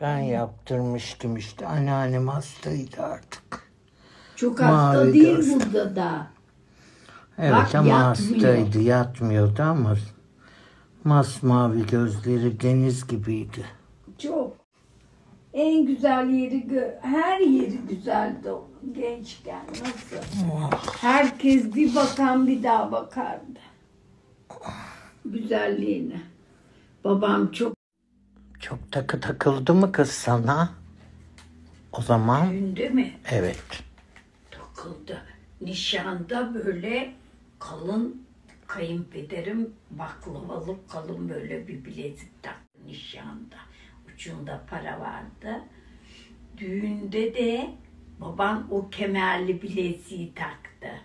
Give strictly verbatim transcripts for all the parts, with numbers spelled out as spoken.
Ben yaptırmıştım işte. Anneannem hastaydı artık. Çok hasta Mavi değil göz. burada da. Evet Bak, ama yatmıyor. hastaydı. Yatmıyordu ama masmavi gözleri deniz gibiydi. Çok. En güzel yeri, gö- her yeri güzeldi onun gençken. Nasıl? Herkes bir bakan bir daha bakardı. Güzelliğine. Babam çok Çok takı takıldı mı kız sana? O zaman düğünde mi? evet. Takıldı. Nişanda böyle kalın, kayınpederim baklavalı kalın böyle bir bilezik taktı nişanda. Ucunda para vardı. Düğünde de babam o kemerli bileziği taktı.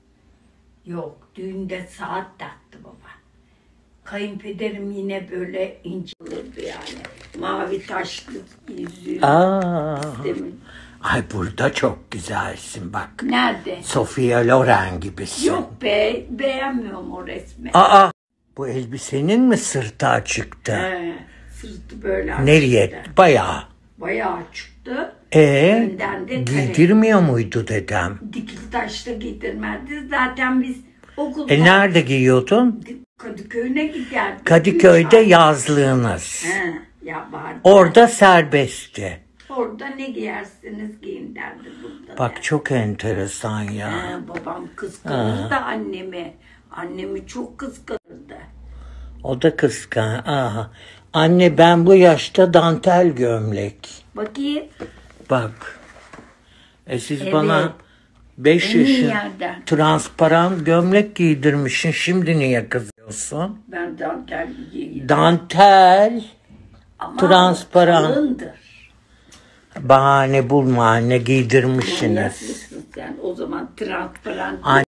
Yok, düğünde saat taktı baba. Kayınpederim yine böyle ince olurdu yani. Mavi taşlı yüzüğü. Aa, Demin. ay burada çok güzelsin bak. Nerede? Sofia Loren gibisin. Yok be, beğenmiyorum o resmi. Aa, bu elbisenin mi sırtı açıktı? He, sırtı böyle açıktı. Nereye? Bayağı. Bayağı çıktı. Ee, Önden de kare. giydirmiyor muydu dedem? Dikili taşla giydirmezdi. Zaten biz okulda... E nerede giyiyordun? Kadıköy'üne giderdik. Kadıköy'de Üç ay. yazlığınız. He, ya vardı. Orada serbestti. Orada ne giyersiniz giyin derdi burada. Bak çok enteresan ya. He, babam kıskanırdı annemi. Annemi çok kıskanırdı. O da kıskan. Aha. Anne ben bu yaşta dantel gömlek. Bakayım. Bak. E siz Evet. bana beş En iyi yaşın yerden. transparan gömlek giydirmişsin. Şimdi niye kızıyorsun? Ben dantel giyeyim. Dantel. Ama transparan. kalındır. Bahane bulma anne giydirmişsiniz. Manyaksın sen. O zaman transparan.